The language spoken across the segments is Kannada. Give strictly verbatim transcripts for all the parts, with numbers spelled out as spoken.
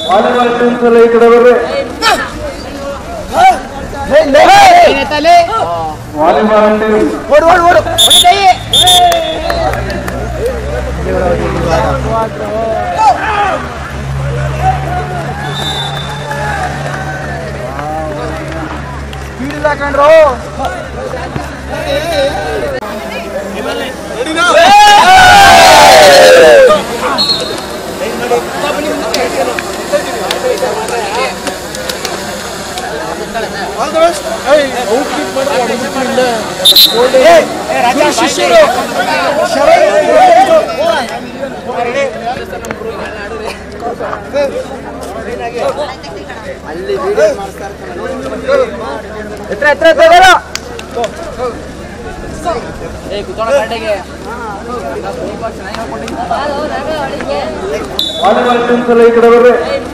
ವಾಲಿಬಾಲ್ ಟೀಮ್ಸ್ ಎಲ್ಲ ಈ ಕಡೆ ಬರ್ರಿ. ವಾಲಿಬಾಲ್ ಟೀಮ್ ಸ್ಪೀಡ್ ಇಲ್ಲ ಕಂಡ್ರು. All the best. Hey, out kick ಮಾಡು ಅಡಿಸಿಲ್ಲ. ಏ ರಾಜಾ ಶಿಶಿರು. ಶರಣ ಅಲ್ಲಿ ವಿಡಿಯೋ ಮಾಡ್ತಾ ಇರ್ತಾರೆ. ಎತ್ರ ಎತ್ರ ಎತ್ರ. ಏ ಕುತೋಣ ಕಡೆಗೆ. ವಾಲಿಬಾಲ್ ಟೀಮ್ಸ್ ಎಲ್ಲ ಈ ಕಡೆ ಬರ್ರಿ.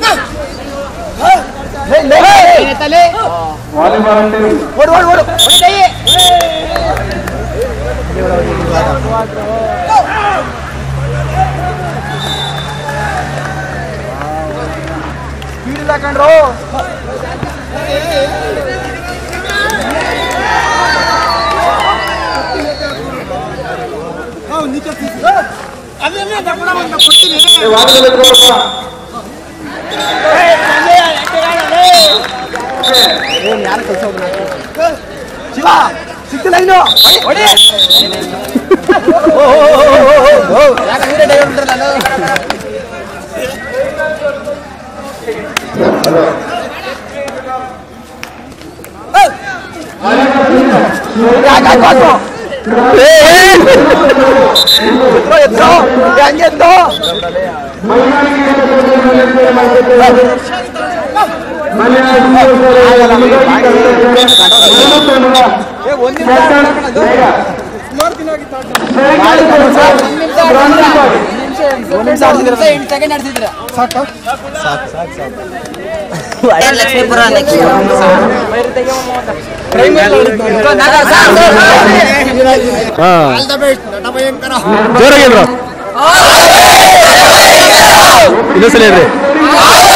ವಾಲಿಬಾಲ್ ಟೀಮ್ ಓಡು ಓಡು ಓಡು ಸ್ಪೀಡ್ ಇಲ್ಲ ಕಂಡ್ರು. ಯಾರು ಕೆಲಸ ಶಿವ ಸಿಕ್ತಿಲ್ಲ ಇನ್ನು ಹಂಗೆಂದು ಲಕ್ಷ್ಮೀಪುರ ಜೋರಾಗಿ ಇನ್ನೊಂದ್ಸಲ ಹೇಳ್ರಿ.